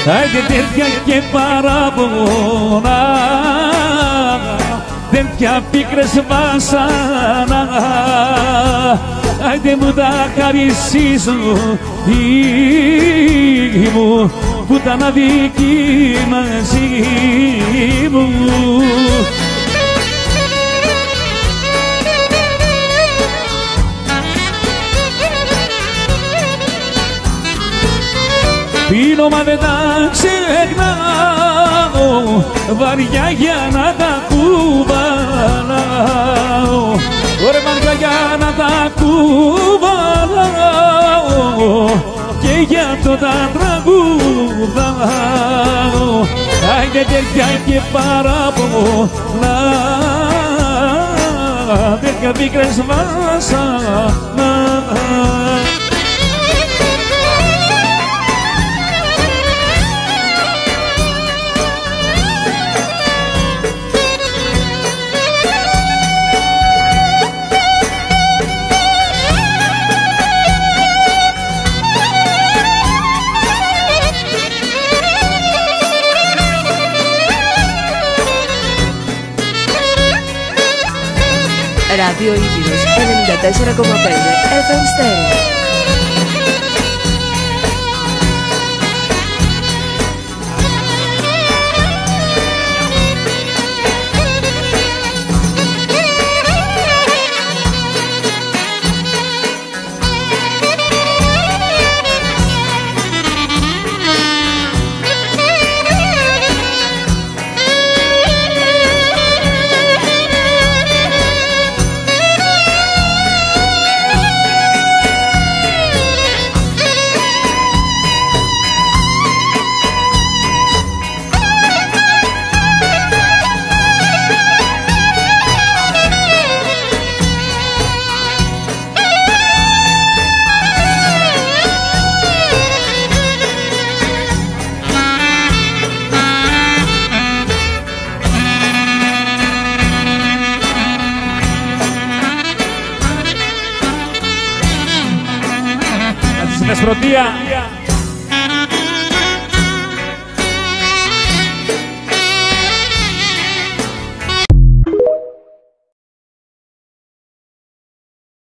Άιντε τέτοια και παράπονα, τέτοια πίκρες βάσανα. Άιντε μου τα χαρισίζω ή μου που ήταν αδική μαζί μου. Πίνω μα δεν τα ξεχνάω, βαριά για να τα κουβαλάω. Ωραία βαριά για να τα κουβαλάω και γι' αυτό τα τραγουδάω. Άιντε τέτοια και παράπονα, τέτοια πίκρες βάσανα. Ράδιο Ήπειρος 94,5 FM Stereo. Πρωτεία